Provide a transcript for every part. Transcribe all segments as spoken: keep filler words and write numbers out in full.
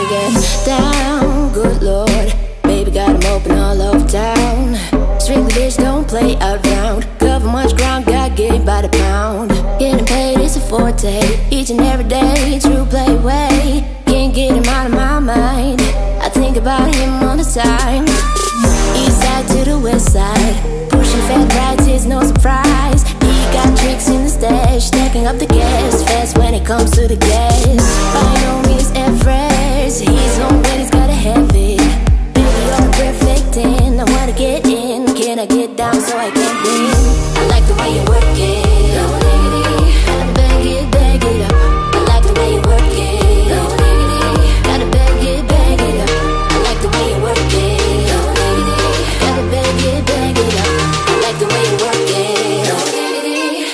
wanna get down, good lord. Baby got 'em open all over town. Strictly bitch, don't play around. Cover much ground, got get by the pound. Getting paid is a forte, each and every day, true play way. Can't get him out of my mind, I think about him all the time. East side to the west side, pushing fat rides is no surprise. He got tricks in the stash, stacking up the gas fast when it comes to the gas. By no means average, he's on when he's gotta have it. Baby, you're a perfect ten, I wanna get in. Can I get down so I can win? I like the way you work it, go diggity. Gotta bag it, bag it up. I like the way you work it, go diggity. Gotta bag it, bag it up. I like the way you work it, go diggity. Gotta bag it, bag it up. I like the way you work it, go diggity.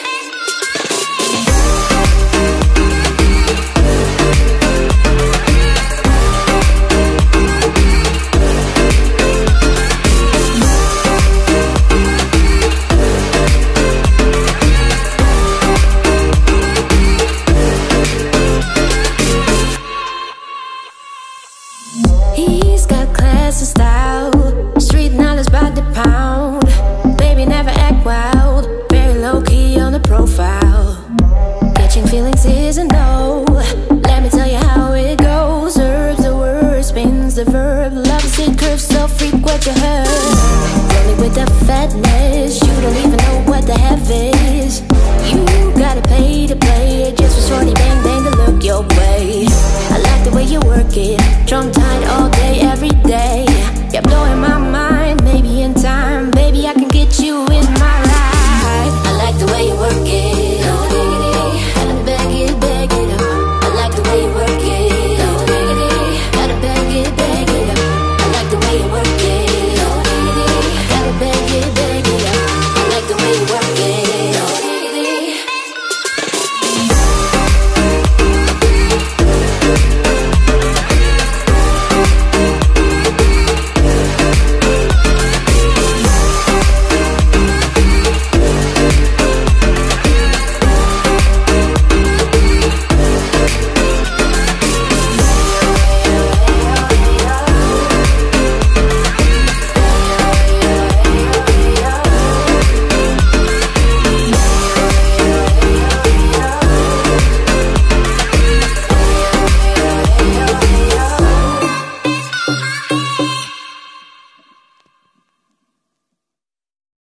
He's got class and style, street knowledge by the pound. Baby never act wild, very low key on the profile. Catching feelings is a no.